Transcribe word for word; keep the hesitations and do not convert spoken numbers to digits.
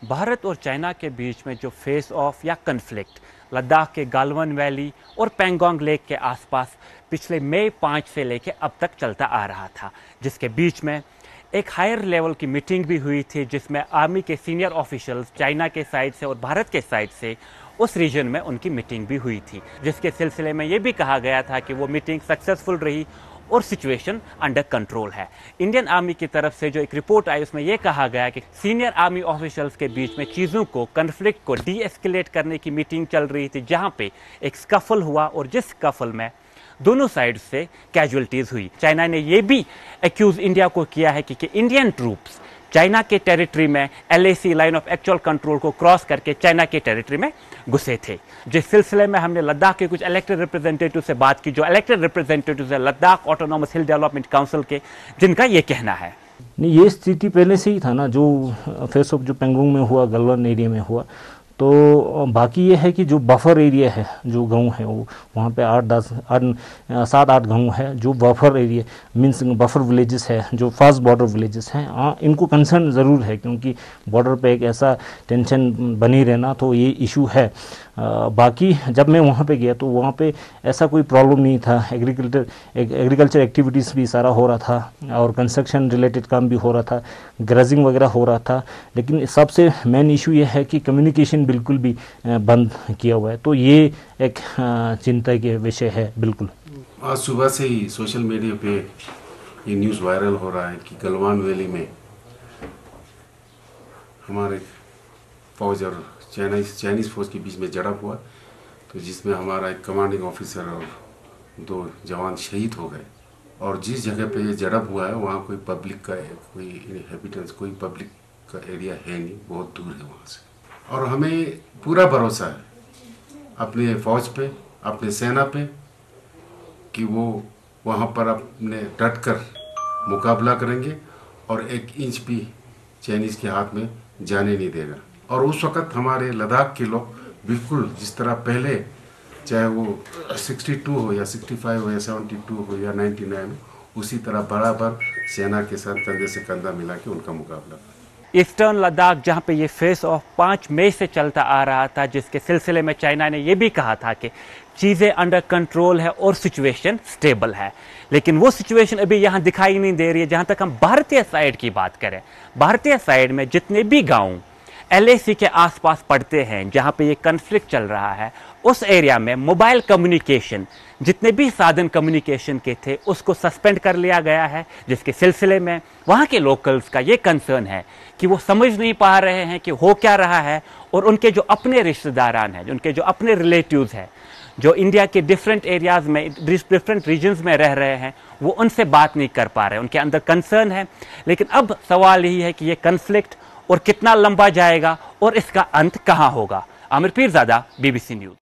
भारत और चाइना के बीच में जो फेस ऑफ या कन्फ्लिक्ट लद्दाख के गालवन वैली और पेंगोंग लेक के आसपास पिछले मई पाँच से लेकर अब तक चलता आ रहा था, जिसके बीच में एक हायर लेवल की मीटिंग भी हुई थी, जिसमें आर्मी के सीनियर ऑफिशियल्स चाइना के साइड से और भारत के साइड से उस रीजन में उनकी मीटिंग भी हुई थी, जिसके सिलसिले में ये भी कहा गया था कि वो मीटिंग सक्सेसफुल रही और सिचुएशन अंडर कंट्रोल है। इंडियन आर्मी की तरफ से जो एक रिपोर्ट आई उसमें यह कहा गया कि सीनियर आर्मी ऑफिशियल्स के बीच में चीज़ों को कन्फ्लिक्ट को डी एस्केलेट करने की मीटिंग चल रही थी, जहां पे एक स्कफल हुआ और जिस स्कफल में दोनों साइड से कैजुअलिटीज हुई। चाइना ने यह भी एक्यूज इंडिया को किया है कि, कि इंडियन ट्रूप्स चाइना के टेरिटरी में L A C line of actual control को क्रॉस करके चाइना के टेरिटरी में घुसे थे। जिस सिलसिले में हमने लद्दाख के कुछ इलेक्टेड रिप्रेजेंटेटिव से बात की, जो इलेक्टेड रिप्रेजेंटेटिव है Ladakh autonomous hill development council के, जिनका ये कहना है। नहीं, ये स्थिति पहले से ही था ना, जो फेस ऑफ जो पेंगोंग में हुआ, गलवान एरिया में हुआ। तो बाकी ये है कि जो बफर एरिया है, जो गांव है वो वहाँ पे आठ दस आठ सात आठ गांव है, जो buffer area means buffer villages है, जो फास्ट बॉर्डर विलेजेस हैं, हाँ इनको कंसर्न ज़रूर है, क्योंकि बॉर्डर पे एक ऐसा टेंशन बनी रहना, तो ये इशू है। आ, बाकी जब मैं वहाँ पे गया तो वहाँ पे ऐसा कोई प्रॉब्लम नहीं था। एग्रीकल्चर एग्रीकल्चर एक्टिविटीज़ भी सारा हो रहा था और कंस्ट्रक्शन रिलेटेड काम भी हो रहा था, ग्रेजिंग वगैरह हो रहा था। लेकिन सबसे मेन इशू ये है कि कम्युनिकेशन बिल्कुल भी बंद किया हुआ है, तो ये एक चिंता के विषय है। बिल्कुल आज सुबह से ही सोशल मीडिया पे ये न्यूज़ वायरल हो रहा है कि गलवान वैली में हमारे फौज और चाइनीज चाइनीज़ फौज के बीच में झड़प हुआ, तो जिसमें हमारा एक कमांडिंग ऑफिसर और दो जवान शहीद हो गए। और जिस जगह पे ये झड़प हुआ है वहाँ कोई पब्लिक का कोई इनहेबिटेंस कोई पब्लिक का एरिया है नहीं, बहुत दूर है वहाँ से। और हमें पूरा भरोसा है अपने फौज पे, अपने सेना पे, कि वो वहाँ पर अपने डट कर मुकाबला करेंगे और एक इंच भी चाइनीज़ के हाथ में जाने नहीं देगा। और उस वक़्त हमारे लद्दाख के लोग बिल्कुल जिस तरह पहले, चाहे वो बासठ हो या पैंसठ हो या बहत्तर हो या निन्यानवे हो, उसी तरह बराबर सेना के साथ कंधे से कंधा मिला के उनका मुकाबला करें। ईस्टर्न लद्दाख, जहां पे ये फेस ऑफ पाँच मई से चलता आ रहा था, जिसके सिलसिले में चाइना ने यह भी कहा था कि चीज़ें अंडर कंट्रोल है और सिचुएशन स्टेबल है, लेकिन वो सिचुएशन अभी यहाँ दिखाई नहीं दे रही है। जहाँ तक हम भारतीय साइड की बात करें, भारतीय साइड में जितने भी गाँव एल ए सी के आसपास पड़ते हैं, जहाँ पे ये कन्फ्लिक्ट चल रहा है, उस एरिया में मोबाइल कम्युनिकेशन, जितने भी साधन कम्युनिकेशन के थे, उसको सस्पेंड कर लिया गया है। जिसके सिलसिले में वहाँ के लोकल्स का ये कंसर्न है कि वो समझ नहीं पा रहे हैं कि हो क्या रहा है, और उनके जो अपने रिश्तेदारान हैं, उनके जो अपने रिलेटिव्स हैं, जो इंडिया के डिफरेंट एरियाज़ में, डिफरेंट रीजन्स में रह रहे हैं, वो उनसे बात नहीं कर पा रहे, उनके अंदर कंसर्न है। लेकिन अब सवाल यही है कि ये कन्फ्लिक्ट और कितना लंबा जाएगा और इसका अंत कहाँ होगा। Aamir Peerzada, B B C news.